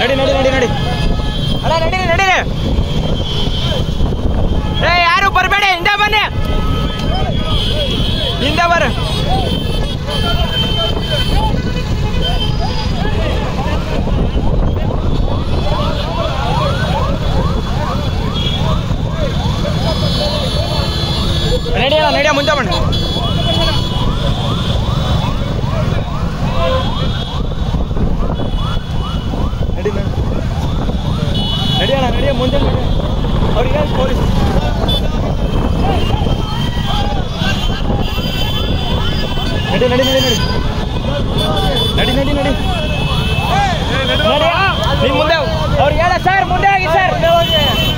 ನಡಿ ನಡಿ ನಡಿ ನಡಿ ಅಣ್ಣ ನಡೀರಿ ನಡೀರಿ. ಯಾರು ಬರಬೇಡಿ, ಹಿಂದೆ ಬನ್ನಿ, ಹಿಂದೆ ಬರ್ರಿ. ನಡಿಯಲ್ಲ ನಡಿಯ ಮುಂದೆ ಬನ್ನಿ. ನಡಿಯೋಣ ನಡಿಯ ಮುಂದೆ ನಡಿ. ಅವ್ರಿಗೆ ಪೊಲೀಸ್ ನಡಿ ನಡಿ ನಡಿ ನಡಿ ನಡಿ ನಡಿ ನಡಿ ನಿಮ್ಮ ಮುಂದೆ ಅವ್ರಿಗೆ ಹೇಳ ಸರ್ ಮುಂದೆ ಹೋಗಿ ಸರ್.